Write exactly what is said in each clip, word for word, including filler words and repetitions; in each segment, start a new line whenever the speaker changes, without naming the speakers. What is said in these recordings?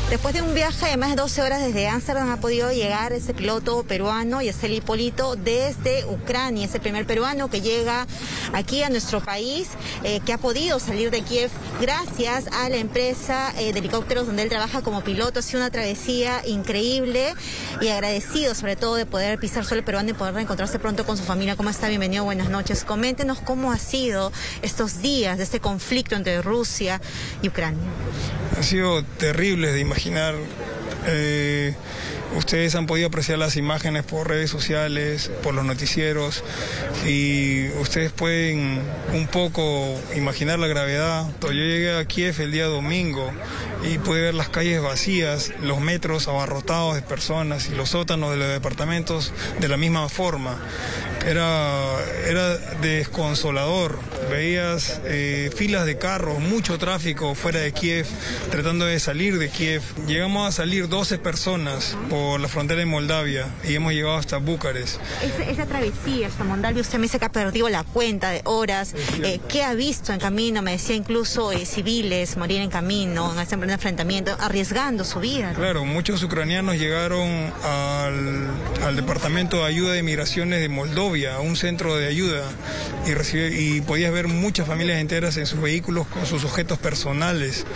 Después de un viaje de más de doce horas desde Ámsterdam ha podido llegar ese piloto peruano, Yaseli Hipólito, desde Ucrania. Es el primer peruano que llega aquí a nuestro país, eh, que ha podido salir de Kiev gracias a la empresa eh, de helicópteros donde él trabaja como piloto. Ha sido una travesía increíble y agradecido sobre todo de poder pisar suelo peruano y poder reencontrarse pronto con su familia. ¿Cómo está? Bienvenido, buenas noches. Coméntenos cómo ha sido estos días de este conflicto entre Rusia y Ucrania.
Ha sido terrible de imaginar. Eh, ustedes han podido apreciar las imágenes por redes sociales, por los noticieros, y ustedes pueden un poco imaginar la gravedad. Yo llegué a Kiev el día domingo y pude ver las calles vacías, los metros abarrotados de personas y los sótanos de los departamentos de la misma forma. Era, era desconsolador. Veías eh, filas de carros, mucho tráfico fuera de Kiev, tratando de salir de Kiev. Llegamos a salir doce personas por la frontera de Moldavia y hemos llegado hasta Bucarest.
Esa, esa travesía hasta Moldavia, usted me dice que ha perdido la cuenta de horas. Eh, ¿Qué ha visto en camino? Me decía incluso eh, civiles morir en camino, en este enfrentamiento, arriesgando su vida.
Claro, muchos ucranianos llegaron al, al Departamento de Ayuda de Migraciones de Moldavia, a un centro de ayuda, y, recibe, y podías ver muchas familias enteras en sus vehículos con sus objetos personales.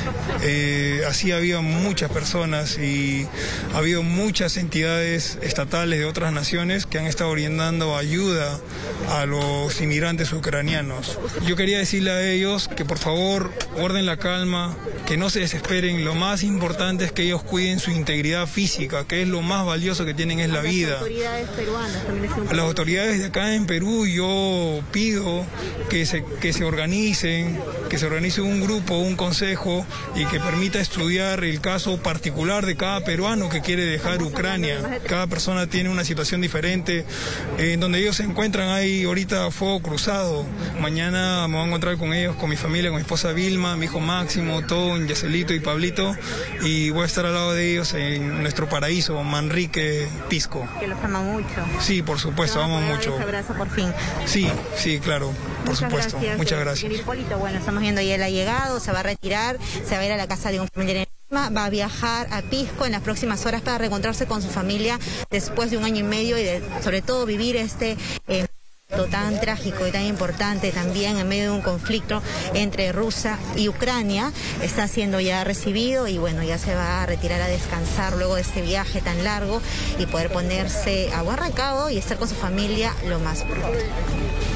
Eh, así había muchas personas y ha habido muchas entidades estatales de otras naciones que han estado brindando ayuda a los inmigrantes ucranianos. Yo quería decirle a ellos que por favor guarden la calma, que no se desesperen. Lo más importante es que ellos cuiden su integridad física, que es lo más valioso que tienen, es la vida.
A las autoridades peruanas también.
A las autoridades de acá en Perú yo pido que se, que se organicen, que se organice un grupo, un consejo y que permita estudiar el caso particular de cada peruano que quiere dejar Ucrania. Cada persona tiene una situación diferente. Eh, en donde ellos se encuentran hay ahorita fuego cruzado. Mañana me voy a encontrar con ellos, con mi familia, con mi esposa Vilma, mi hijo Máximo, Ton, Yacelito y Pablito, y voy a estar al lado de ellos en nuestro paraíso, Manrique, Pisco.
Que los ama mucho.
Sí, por supuesto, amo mucho.
Un abrazo por fin.
Sí, sí, claro, por
Muchas
supuesto.
Gracias,
Muchas
eh,
gracias.
Hipólito, bueno, estamos viendo ya él ha llegado, se va a retirar, se va a ir a la casa de un familiar en Lima, va a viajar a Pisco en las próximas horas para reencontrarse con su familia después de un año y medio y de, sobre todo vivir este eh, tan trágico y tan importante también en medio de un conflicto entre Rusia y Ucrania. Está siendo ya recibido y bueno, ya se va a retirar a descansar luego de este viaje tan largo y poder ponerse a buen recaudo y estar con su familia lo más pronto.